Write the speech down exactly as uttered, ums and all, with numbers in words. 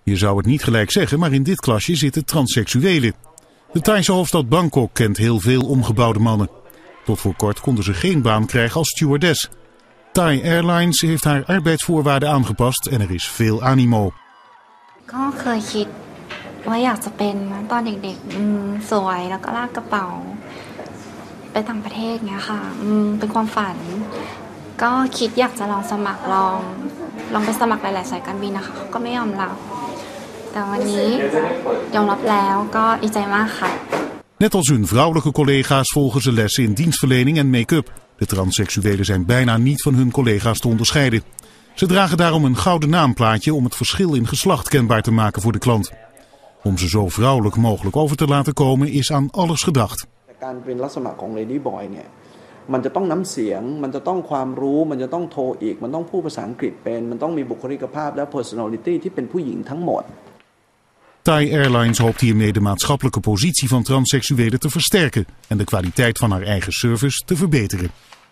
Je zou het niet gelijk zeggen, maar in dit klasje zitten transseksuelen. De Thaise hoofdstad Bangkok kent heel veel omgebouwde mannen. Tot voor kort konden ze geen baan krijgen als stewardess. Thai Airlines heeft haar arbeidsvoorwaarden aangepast en er is veel animo. ก็เคยคิดว่าอยากจะเป็นตอนเด็กๆสวยแล้วก็ลากกระเป๋าไปต่างประเทศเงี้ยค่ะเป็นความฝันก็คิดอยากจะลองสมัครลองลองไปสมัครหลายๆสายการบินนะคะก็ไม่ยอมรับแต่วันนี้ยอมรับแล้วก็ดีใจมากค่ะ Net als hun vrouwelijke collega's volgen ze lessen in dienstverlening en make-up. De transseksuelen zijn bijna niet van hun collega's te onderscheiden. Ze dragen daarom een gouden naamplaatje om het verschil in geslacht kenbaar te maken voor de klant. Om ze zo vrouwelijk mogelijk over te laten komen is aan alles gedacht. การเป็นลักษณะของ Lady Boy เนี่ยมันจะต้องน้ำเสียงมันจะต้องความรู้มันจะต้องโทรอีกมันต้องพูดภาษาอังกฤษเป็นมันต้องมีบุคลิกภาพและ personality ที่เป็นผู้หญิงทั้งหมด Thai Airlines hoopt hiermee de maatschappelijke positie van transseksuelen te versterken en de kwaliteit van haar eigen service te verbeteren.